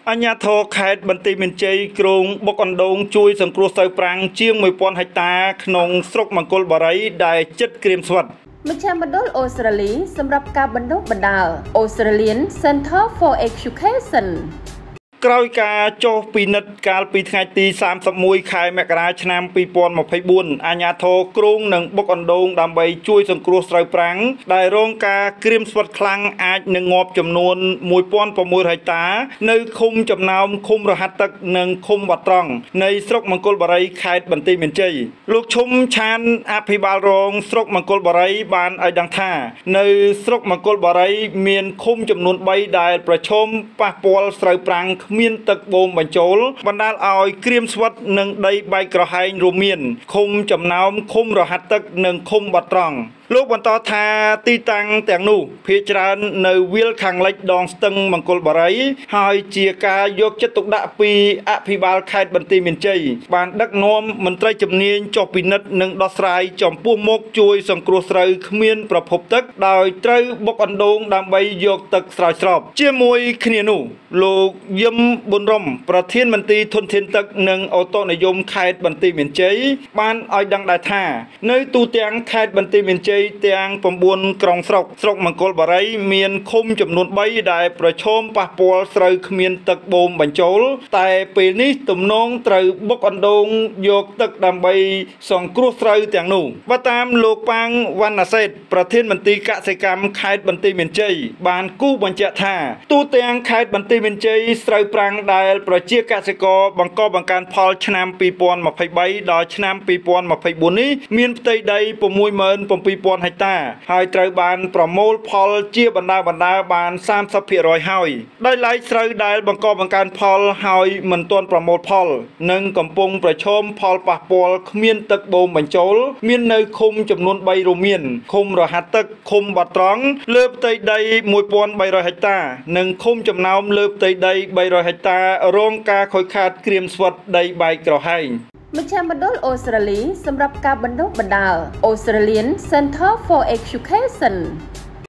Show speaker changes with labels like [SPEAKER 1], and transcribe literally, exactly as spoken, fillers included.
[SPEAKER 1] អញ្ញាធរខេត្តបន្ទាយមានជ័យក្រុងបុកអណ្ដូងជួយសង្គ្រោះស្រូវប្រាំងជាងមួយពាន់ហិកតាក្នុងស្រុកមង្គលបុរីដែលជិតក្រៀមស្វិតមជ្ឈមណ្ឌលអូស្ត្រាលីសម្រាប់ការបណ្ដុះបណ្ដាល Australian Center for Education ក្រោយការចុះពិនិត្យកាលពីថ្ងៃទីសាមសិបមួយខែមករាឆ្នាំពីរពាន់ម្ភៃបួនអាជ្ញាធរក្រុងនឹងបុកអណ្ដូងដើម្បីជួយសង្គ្រោះស្រូវប្រាំងដែលរងការក្រៀមស្វិតខ្លាំងអាចនឹងងាប់ចំនួនមួយពាន់៦រយហិកតានៅឃុំចំណោមឃុំរហាត់ទឹកនិងឃុំវត្តត្រង់នៃស្រុកមង្គលបុរីខេត្តបន្ទាយមានជ័យលោកឈុំឆានអភិបាលរងស្រុកមង្គលបុរីបានឲ្យដឹងថានៅស្រុកមង្គលបុរីមានឃុំចំនួនបីដែលប្រឈមប៉ះពាល់ស្រូវប្រាំងមានទឹកបូមបញ្ចូលបណ្ដាលឲ្យក្រៀមស្វិតនិងដីបែកក្រហែងរួមមានឃុំចំណោមឃុំរហាត់ទឹកនិងឃុំបាត់ត្រង់លោកបន្តថាទីតាំងទាំងនោះភាគច្រើននៅវាលខាងលិចដងស្ទឹងមង្គលបុរីហើយជាការយកចិត្តទុកដាក់ពីអភិបាលខេត្តបន្ទាយមានជ័យបានដឹកនាំមន្ត្រីជំនាញចុះពិនិត្យនិងដោះស្រាយចំពោះមុខជួយសង្គ្រោះស្រូវគ្មានប្រភពទឹកដោយត្រូវបុកអណ្ដូងដើម្បីយកទឹកស្រោចស្រពជាមួយគ្នានោះលោកយឹមប៊ុនរំប្រធានមន្ត្រីធនធានទឹកនិងអូតូនិយមខេត្តបន្ទាយមានជ័យបានឲ្យដឹងដែរថានៅទូទាំងខេត្តបន្ទាយមានជ័យទាំង៩ក្រុងស្រុកស្រុកមង្គលបុរីមានឃុំចំនួនបីដែលប្រឈមប៉ះពាល់ស្រូវគ្មានទឹកបូមបញ្ចូលតែពេលនេះទំនងត្រូវបុកអណ្ដូងយកទឹកដើម្បីសង្គ្រោះស្រូវទាំងនោះបើតាមលោកប៉ាងវណ្ណសេដ្ឋប្រធានមន្ត្រីកសិកម្មខេត្តបន្ទាយមានជ័យបានគូបញ្ជាក់ថាទូទាំងខេត្តបន្ទាយមានជ័យស្រូវប្រាំងដែលប្រជាកសិករបង្កបង្កើនផលឆ្នាំពីរពាន់ម្ភៃបីដល់ឆ្នាំពីរពាន់ម្ភៃបួននេះមានផ្ទៃដី៦ម៉ឺន៧ពាន់ហិកតាហើយត្រូវបានប្រមូលផលជាបណ្ដាបណ្ដាបានសាមសិបភាគរយហើយដោយឡែកស្រូវដែលបង្កបង្កើនផលហើយមិនទាន់ប្រមូលផលនិងកំពុងប្រឈមផលប៉ះពាល់គ្មានទឹកបូមបញ្ចូលមាននៅឃុំចំនួនបីរួមមានឃុំរហាត់ទឹកឃុំបាត់ត្រង់លើផ្ទៃដីមួយពាន់បីរយហិកតានិងឃុំចំណោមលើផ្ទៃដីបីរយហិកតារងការខូចខាតក្រៀមស្វិតដីបែកក្រហែងមជ្ឈមណ្ឌលអូស្ត្រាលីសម្រាប់ការបណ្ដុះបណ្ដាល Australian Center for Education